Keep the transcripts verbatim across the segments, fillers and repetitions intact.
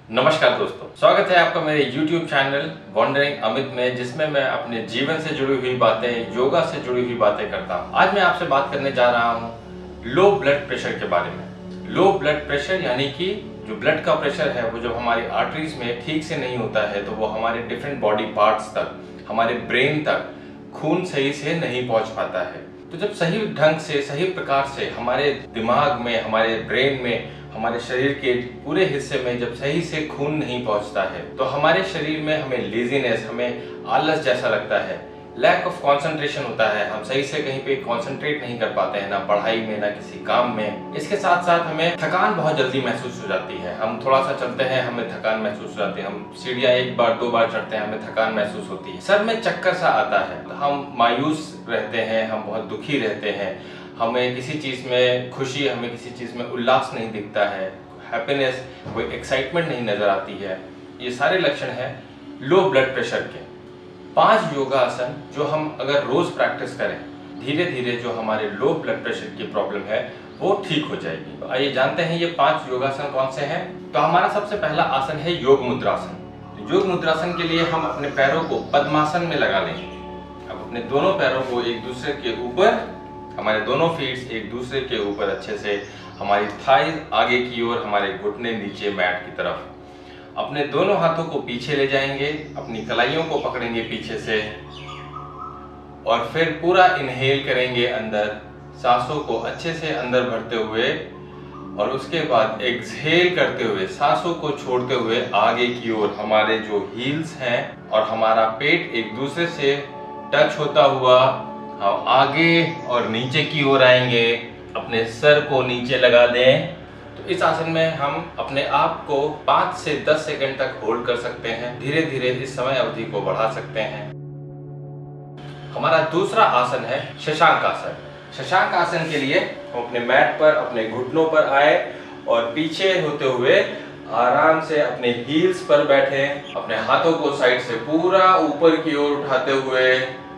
नमस्कार दोस्तों, स्वागत है आपका मेरे YouTube चैनल वंडरिंग अमित में, जिसमें मैं अपने जीवन से जुड़ी हुई बातें, योगा से जुड़ी हुई बातें करता हूँ। आज मैं आपसे बात करने जा रहा हूँ लो ब्लड प्रेशर के बारे में। लो ब्लड प्रेशर यानी कि जो ब्लड का प्रेशर है वो जब हमारी आर्टरीज में ठीक से नहीं होता है तो वो हमारे डिफरेंट बॉडी पार्ट्स तक, हमारे ब्रेन तक खून सही से नहीं पहुंच पाता है। तो जब सही ढंग से, सही प्रकार से हमारे दिमाग में, हमारे ब्रेन में, हमारे शरीर के पूरे हिस्से में जब सही से खून नहीं पहुंचता है तो हमारे शरीर में हमें लेजीनेस, हमें आलस जैसा लगता है, लैक ऑफ कंसंट्रेशन होता है। हम सही से कहीं पे कंसंट्रेट नहीं कर पाते हैं, ना पढ़ाई में, ना किसी काम में। इसके साथ साथ हमें थकान बहुत जल्दी महसूस हो जाती है। हम थोड़ा सा चलते हैं, हमें थकान महसूस हो जाती है। हम सीढ़ियाँ एक बार दो बार चढ़ते हैं, हमें थकान महसूस होती है। सर में चक्कर सा आता है, हम मायूस रहते हैं, हम बहुत दुखी रहते हैं। हमें किसी चीज़ में खुशी, हमें किसी चीज़ में उल्लास नहीं दिखता है, हैप्पीनेस, कोई एक्साइटमेंट नहीं नज़र आती है। ये सारे लक्षण हैं लो ब्लड प्रेशर के। पांच योगासन जो हम अगर रोज़ प्रैक्टिस करें, धीरे धीरे जो हमारे लो ब्लड प्रेशर की प्रॉब्लम है वो ठीक हो जाएगी। तो आइए जानते हैं ये पांच योगासन कौन से हैं। तो हमारा सबसे पहला आसन है योग मुद्रासन। योग मुद्रासन के लिए हम अपने पैरों को पद्मासन में लगा लेंगे। अब अपने दोनों पैरों को एक दूसरे के ऊपर, हमारे दोनों फीट्स एक दूसरे के ऊपर अच्छे से, हमारी थाइज आगे की ओर, हमारे घुटने नीचे मैट की तरफ। अपने दोनों हाथों को पीछे ले जाएंगे, अपनी कलाइयों को पकड़ेंगे पीछे से और फिर पूरा इनहेल करेंगे अंदर, सांसों को अच्छे से अंदर भरते हुए, और उसके बाद एक्सहेल करते हुए सांसों को छोड़ते हुए आगे की ओर हमारे जो हील्स हैं और हमारा पेट एक दूसरे से टच होता हुआ हम आगे और नीचे की ओर आएंगे। अपने सर को नीचे लगा दें। तो इस आसन में हम अपने आप को पाँच से दस सेकंड तक होल्ड कर सकते हैं। धीरे धीरे इस समय अवधि को बढ़ा सकते हैं। हमारा दूसरा आसन है शशांक आसन। शशांक आसन के लिए हम अपने मैट पर, अपने घुटनों पर आए और पीछे होते हुए आराम से अपने हील्स पर बैठे, अपने हाथों को साइड से पूरा ऊपर की ओर उठाते हुए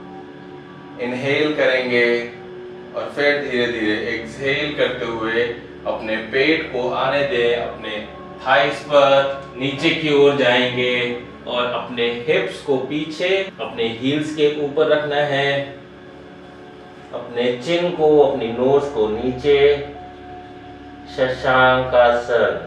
इनहेल करेंगे और फिर धीरे धीरे एक्सहेल करते हुए अपने पेट को आने दें, अपने थाइस पर नीचे की ओर जाएंगे और अपने हिप्स को पीछे, अपने हील्स के ऊपर रखना है, अपने चिन को, अपनी नोज को नीचे। शशांक आसन।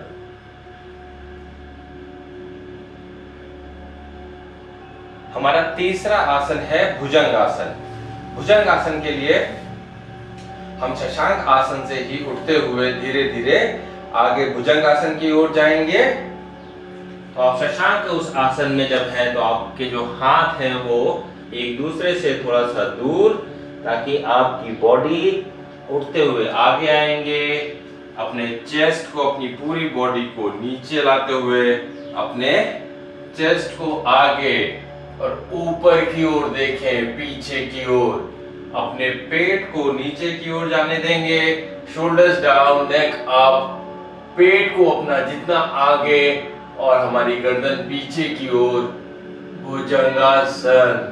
हमारा तीसरा आसन है भुजंग आसन। भुजंग आसन के लिए हम शशांक आसन से ही उठते हुए धीरे धीरे आगे भुजंग आसन की ओर जाएंगे। तो आप शशांक उस आसन में जब हैं तो आपके जो हाथ हैं वो एक दूसरे से थोड़ा सा दूर, ताकि आपकी बॉडी उठते हुए आगे आएंगे। अपने चेस्ट को, अपनी पूरी बॉडी को नीचे लाते हुए अपने चेस्ट को आगे और ऊपर की ओर देखें, पीछे की ओर। अपने पेट को नीचे की ओर जाने देंगे, शोल्डर्स डाउन, नेक अप, पेट को अपना जितना आगे और हमारी गर्दन पीछे की ओर। भुजंगासन।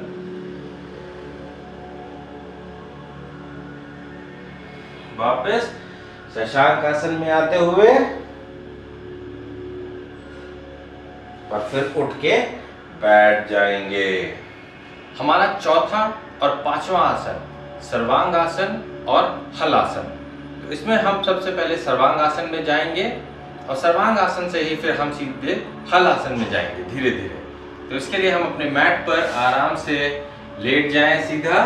वापस शशांक आसन में आते हुए और फिर उठ के बैठ जाएंगे। हमारा चौथा और पांचवा आसन सर्वांग आसन और हलासन। तो इसमें हम सबसे पहले सर्वांग आसन में जाएंगे और सर्वांग आसन से ही फिर हम सीधे हलासन में जाएंगे धीरे धीरे। तो इसके लिए हम अपने मैट पर आराम से लेट जाएं सीधा,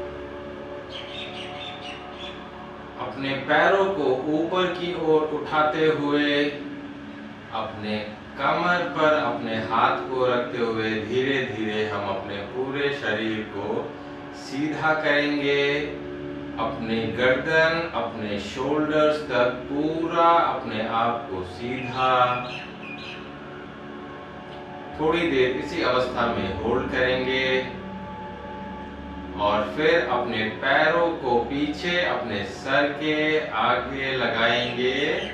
अपने पैरों को ऊपर की ओर उठाते हुए अपने कमर पर अपने हाथ को रखते हुए धीरे धीरे हम अपने पूरे शरीर को सीधा करेंगे। अपने गर्दन, अपने शोल्डर्स तक पूरा अपने आप को सीधा। थोड़ी देर इसी अवस्था में होल्ड करेंगे और फिर अपने पैरों को पीछे अपने सर के आगे लगाएंगे।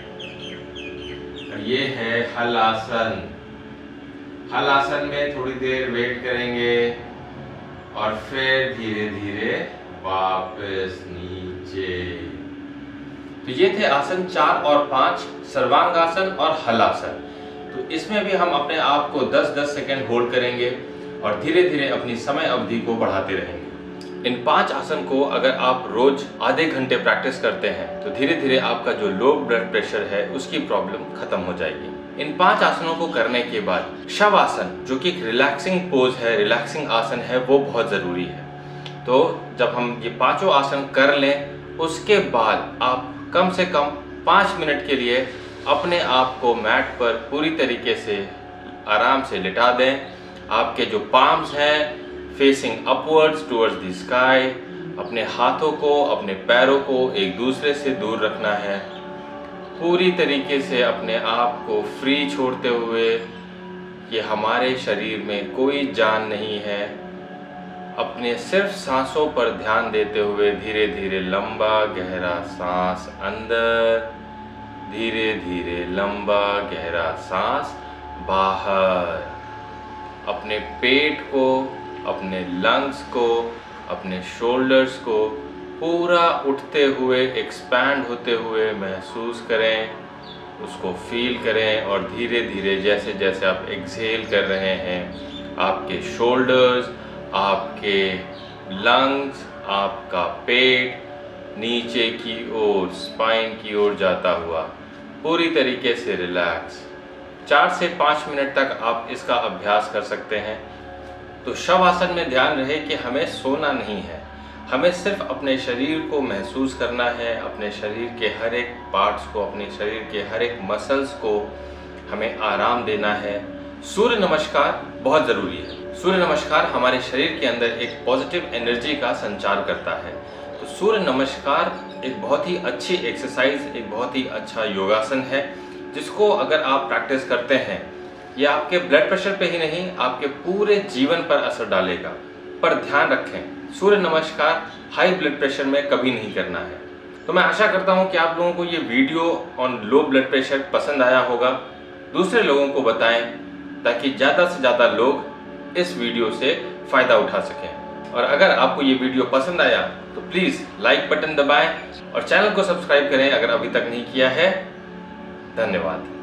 ये है हलासन। हलासन में थोड़ी देर वेट करेंगे और फिर धीरे धीरे वापस नीचे। तो ये थे आसन चार और पांच, सर्वांग आसन और हलासन। तो इसमें भी हम अपने आप को दस दस सेकंड होल्ड करेंगे और धीरे धीरे अपनी समय अवधि को बढ़ाते रहेंगे। इन पांच आसन को अगर आप रोज आधे घंटे प्रैक्टिस करते हैं तो धीरे धीरे आपका जो लो ब्लड प्रेशर है उसकी प्रॉब्लम खत्म हो जाएगी। इन पांच आसनों को करने के बाद शवासन, जो कि एक रिलैक्सिंग पोज है, रिलैक्सिंग आसन है, वो बहुत ज़रूरी है। तो जब हम ये पांचों आसन कर लें उसके बाद आप कम से कम पाँच मिनट के लिए अपने आप को मैट पर पूरी तरीके से आराम से लिटा दें। आपके जो पाम्स हैं facing upwards towards the sky, अपने हाथों को, अपने पैरों को एक दूसरे से दूर रखना है। पूरी तरीके से अपने आप को फ्री छोड़ते हुए, कि हमारे शरीर में कोई जान नहीं है, अपने सिर्फ सांसों पर ध्यान देते हुए धीरे धीरे लंबा गहरा सांस अंदर, धीरे धीरे लंबा गहरा सांस बाहर। अपने पेट को, अपने लंग्स को, अपने शोल्डर्स को पूरा उठते हुए, एक्सपैंड होते हुए महसूस करें, उसको फील करें। और धीरे धीरे जैसे जैसे आप एक्सहेल कर रहे हैं, आपके शोल्डर्स, आपके लंग्स, आपका पेट नीचे की ओर, स्पाइन की ओर जाता हुआ पूरी तरीके से रिलैक्स। चार से पाँच मिनट तक आप इसका अभ्यास कर सकते हैं। तो शवासन में ध्यान रहे कि हमें सोना नहीं है, हमें सिर्फ अपने शरीर को महसूस करना है, अपने शरीर के हर एक पार्ट्स को, अपने शरीर के हर एक मसल्स को हमें आराम देना है। सूर्य नमस्कार बहुत ज़रूरी है। सूर्य नमस्कार हमारे शरीर के अंदर एक पॉजिटिव एनर्जी का संचार करता है। तो सूर्य नमस्कार एक बहुत ही अच्छी एक्सरसाइज, एक बहुत ही अच्छा योगासन है, जिसको अगर आप प्रैक्टिस करते हैं, ये आपके ब्लड प्रेशर पे ही नहीं, आपके पूरे जीवन पर असर डालेगा। पर ध्यान रखें, सूर्य नमस्कार हाई ब्लड प्रेशर में कभी नहीं करना है। तो मैं आशा करता हूँ कि आप लोगों को ये video on low blood pressure पसंद आया होगा। दूसरे लोगों को बताएं ताकि ज़्यादा से ज़्यादा लोग इस वीडियो से फ़ायदा उठा सकें। और अगर आपको ये वीडियो पसंद आया तो प्लीज़ लाइक बटन दबाएं और चैनल को सब्सक्राइब करें अगर अभी तक नहीं किया है। धन्यवाद।